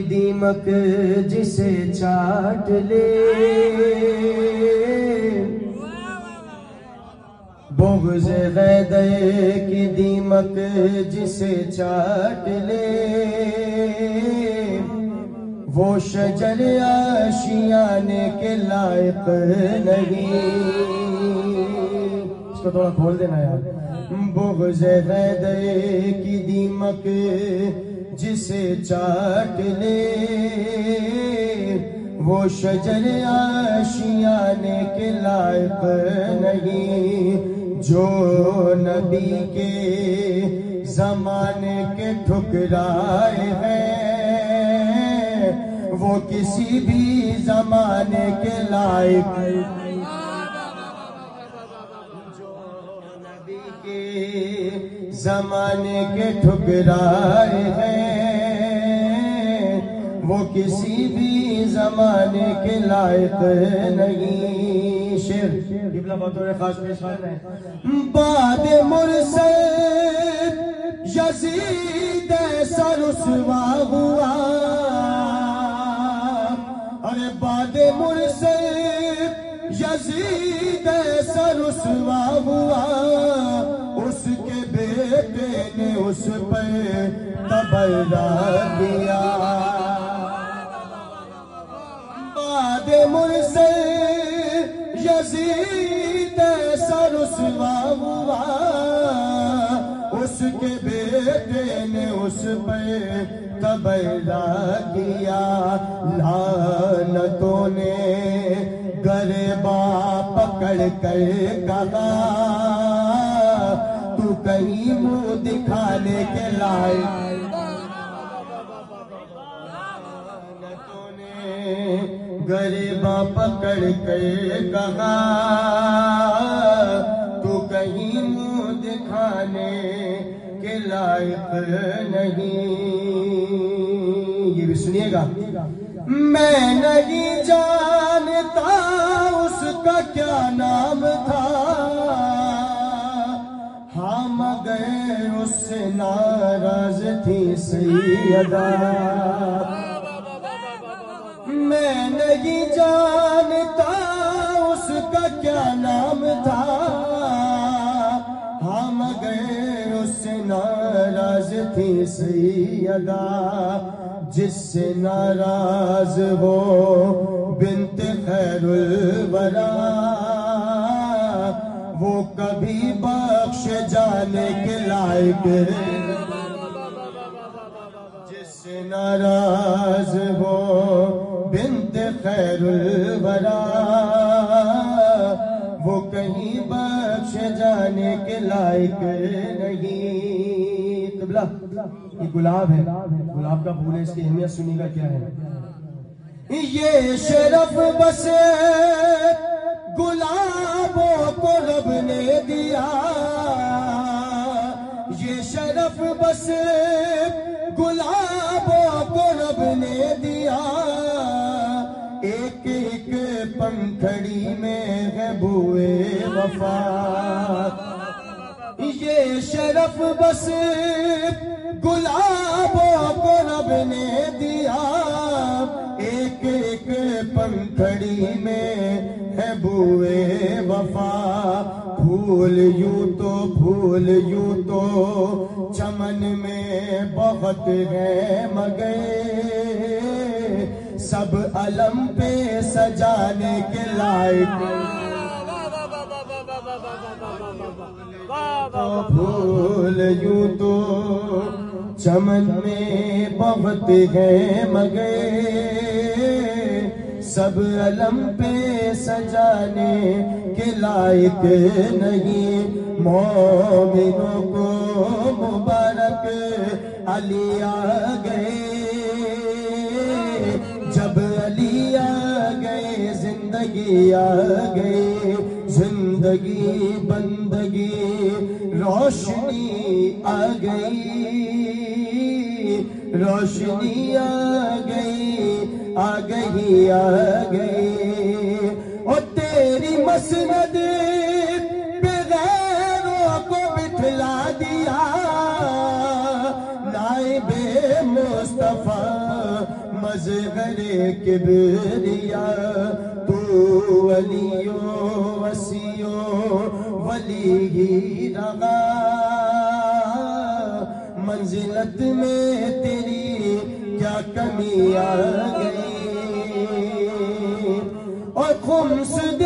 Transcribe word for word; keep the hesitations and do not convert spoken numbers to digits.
دیمک جسے چاٹ لے، بغض غیدے کی دیمک جسے چاٹ لے، وہ شجر آشیانے کے لائق نہیں۔ اس کو تھوڑا کھول دینا یار۔ بغض غیدے کی دیمک جسے چاٹ لے، وہ شجر آشیانے کے لائق نہیں۔ جو نبی کے زمانے کے ٹھکرائے ہیں، وہ کسی بھی زمانے کے لائق۔ جو نبی کے زمانے کے ٹھکرائے ہیں، وہ کسی بھی زمانے کے لائق نہیں۔ شیر قبلہ بطور خاص پیش کر رہے ہیں۔ بعد مرسل یزید ایسا رسوا ہوا، ارے بعد مرسل یزید ایسا رسوا ہوا، اس کے بیٹے نے اس پر تبرہ کیا۔ بعد مرسل یزید ایسا رسوا ہوا، اس کے بیٹے نے اس پر تبرہ کیا۔ لعنتوں نے گریباں پکڑ کر کہا، تو کہیں منہ دکھانے کے لائق۔ گریباں پکڑ کر کہا، تو کہیں منہ دکھانے کے لائق نہیں۔ یہ بھی سنیے گا۔ میں نہیں جانتا اس کا کیا نام تھا، ہاں مگر اس سے ناراض تھی سیدہ۔ میں نہیں جانتا اس کا کیا نام تھا، ہاں مگر اس سے ناراض تھی سیدہ۔ جس سے ناراض ہو بنت خیر الورا، وہ کبھی بخش جانے کے لائق۔ جس سے ناراض ہو بنت خیر الورا، وہ کہیں بخش جانے کے لائق نہیں۔ قبلہ یہ گلاب ہے، گلاب کا پھول ہے، اس کی اہمیت سنی گا کیا ہے۔ یہ شرف بس گلابوں کو رب نے دیا، یہ شرف بس گلابوں کو رب نے دیا، ایک ایک پنکھڑی میں ہے بوئے وفا۔ یہ شرف بس گلابوں کو رب نے دیا، ایک ایک پنکھڑی میں ہے بوئے وفا۔ پھول یوں تو پھول یوں تو چمن میں بہت ہیں مگر، سب علم پہ سجانے کے لائق۔ پھول یوں تو چمن میں بہت ہیں مگر، سب علم پہ سجانے کے لائق نہیں۔ مومنوں کو مبارک علی آ گئے، جب علی آ گئے زندگی آ گئی، زندگی بندگی روشنی آ گئی، روشنی آ گئی آ گئی آ گئی۔ اور تیری مسند پہ غیروں کو بٹھلا دیا، نائب مصطفیٰ ازغر کبریا تو ولی وسی ولی ہی رہا منزلت میں تیری کیا کمی آ گئی اور خمس